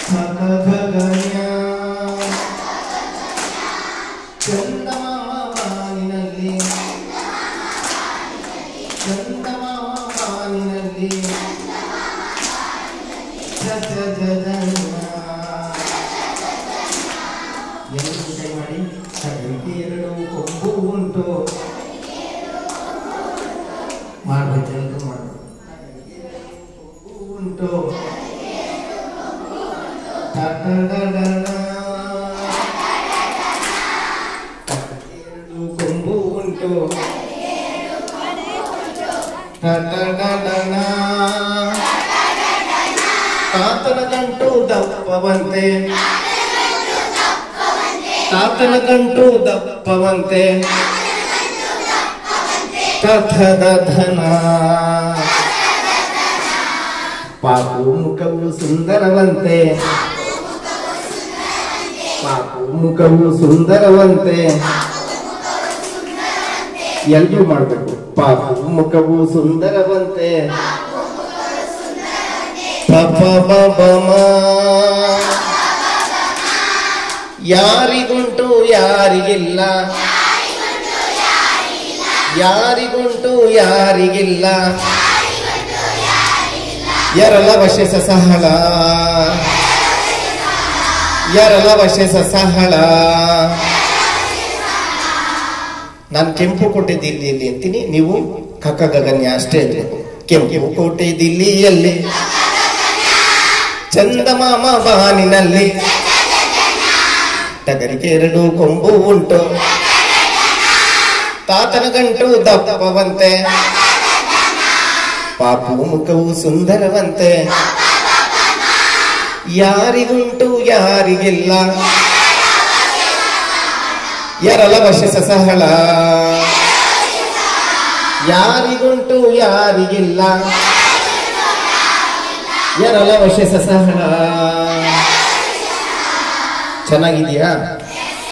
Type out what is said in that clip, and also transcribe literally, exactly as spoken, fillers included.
ಚಂದಮಾಮನಿನಲ್ಲಿ ಚಂದಮಾಮನಿನಲ್ಲಿ ಎರಡು ಕೈ ಮಾಡಿ ಕೈಗೆ ಎರಡು ಕೊಂಬು ಉಂಟು ಮಾಡ್ಬೇಕು ಎಲ್ರು ಮಾಡ್ಬೇಕು ಉಂಟು ಎರಡು ಕೊಂಬು ಉಂಟು ತಾತನ ಗಂಟು ದಪ್ಪವಂತೆ ತಾತನ ಗಂಟು ದಪ್ಪವಂತೆ ಕಥದ ಧನ ಪಾಪು ಮುಖವು ಸುಂದರವಂತೆ ಪಾಪು ಮುಖವು ಸುಂದರವಂತೆ ಎಲ್ರೂ ಮಾಡ್ಬೇಕು ಪಾಪು ಮುಖವು ಸುಂದರವಂತೆ ಪಪ ಬಮ ಯಾರಿಗುಂಟು ಯಾರಿಗಿಲ್ಲ ಯಾರಿಗುಂಟು ಯಾರಿಗಿಲ್ಲ ಎರಲ ವಶೆ ಸಹಳ ಎರಲ ವಶೆ ಸಹಳ ನಾನು ಕೆಂಪು ಕೋಟೆ ದಿಲ್ಲಿಯಲ್ಲಿ ಅಂತೀನಿ, ನೀವು ಕಕ್ಕ ಗಗನ್ಯ ಅಷ್ಟೇ ಇರಬೇಕು. ಕೆಂಪು ಕೋಟೆ ದಿಲ್ಲಿಯಲ್ಲಿ ಚಂದಮಾಮ ಬಾನಿನಲ್ಲಿ ಟಗರಿಗೆ ಎರಡು ಕೊಂಬು ಉಂಟು ತಾತನ ಗಂಟು ದಪ್ಪವಂತೆ ಪಾಪು ಮುಖವು ಸುಂದರವಂತೆ ಯಾರಿಗುಂಟು ಯಾರಿಗಿಲ್ಲ ಎರಲ ವಶೆ ಸಹಳ ಯಾರಿಗುಂಟು ಯಾರಿಗಿಲ್ಲ ಎರಲ ವಶೆ ಸಹಳ. ಚೆನ್ನಾಗಿದೆಯಾ?